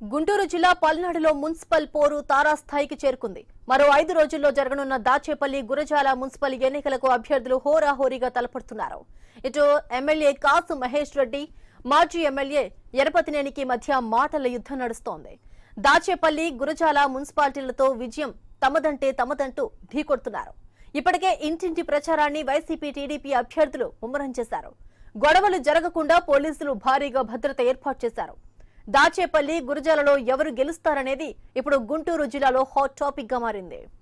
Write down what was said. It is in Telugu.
గుంటూరు జిల్లా పల్నాడులో మున్సిపల్ పోరు తారాస్థాయికి చేరుకుంది. మరో 5 రోజుల్లో జరగనున్న దాచేపల్లి గురజాల మున్సిపల్ ఎన్నికలకు అభ్యర్థులు హోరాహోరీగా తలపడుతున్నారు. ఇటు ఎమ్మెల్యే కాసు మహేష్ రెడ్డి, మాజీ ఎమ్మెల్యే ఎరపతినేనికి మధ్య మాటల యుద్ధం నడుస్తోంది. దాచేపల్లి గురజాల మున్సిపాలిటీలతో విజయం తమదంటే తమదంటూ ఢీకొడుతున్నారు. ఇప్పటికే ఇంటింటి ప్రచారాన్ని వైసీపీ టీడీపీ అభ్యర్థులు ముమ్మరం చేశారు. గొడవలు జరగకుండా పోలీసులు భారీగా భద్రత ఏర్పాటు చేశారు. దాచేపల్లి గురజాలలో ఎవరు గెలుస్తారనేది ఇప్పుడు గుంటూరు జిల్లాలో హాట్ టాపిక్ గా మారింది.